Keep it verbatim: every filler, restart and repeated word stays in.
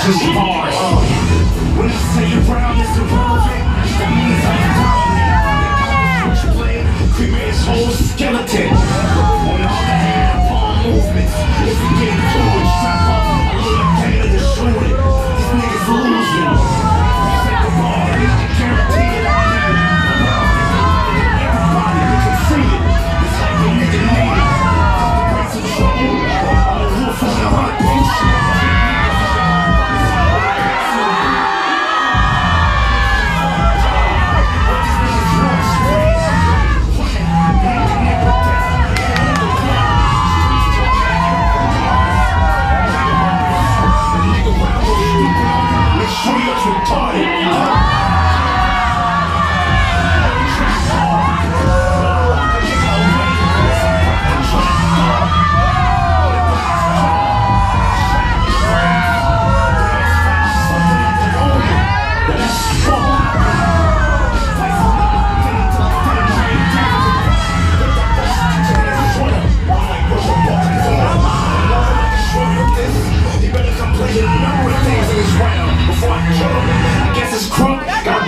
True bars. When I say you're brown, it's irrelevant. That means I'm dominant. What you play? Cremated whole skeleton. On all the hand and palm movements. If you get into it, strap up. I look like Taylor to shoot it. These niggas losing. Set the bar, guarantee it. Everybody can see it. It's like a nigga need it. The breaks of trouble. On the roof on the hunt, bitch. I guess it's crunk.